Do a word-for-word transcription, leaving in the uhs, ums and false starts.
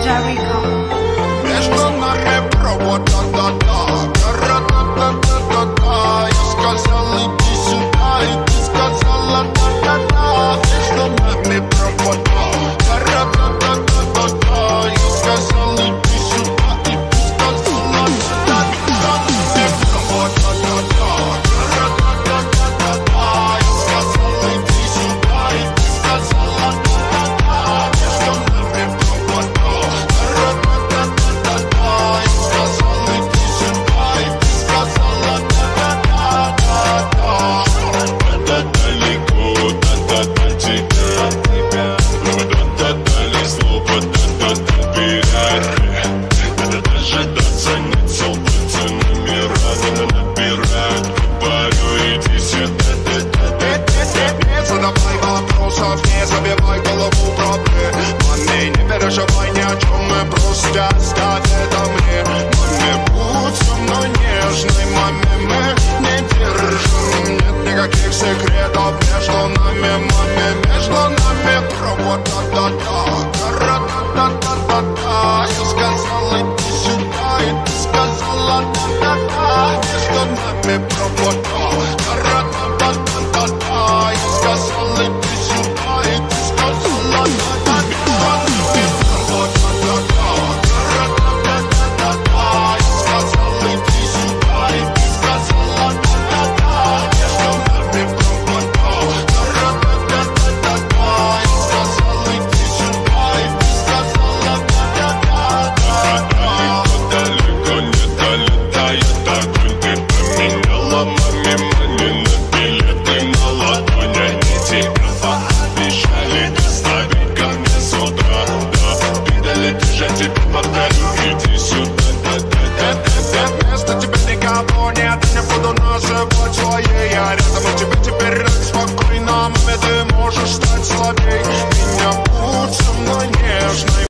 Между нами провод, да-да-да, гора-да-да-да-да-да. Я сказал, иди сюда, и ты сказала, да-да-да. Между нами провод, гора-да-да-да-да-да. Я сказал, иди сюда, и ты сказала, да-да-да. Провод, да-да-да, гора-да-да-да-да-да. Я сказал, иди сюда, и ты сказала, да-да-да. Между нами провод, не забивай голову проблемами, не переживай ни о чем, мы просто оставь это мне. Маме, будь со мной нежной, маме, мы не держим. Нет никаких секретов между нами, маме, между нами провод, да-да-да, гора-да-да-да-да-да. Я сказал, иди сюда, и ты сказала, да-да-да. Между нами провод.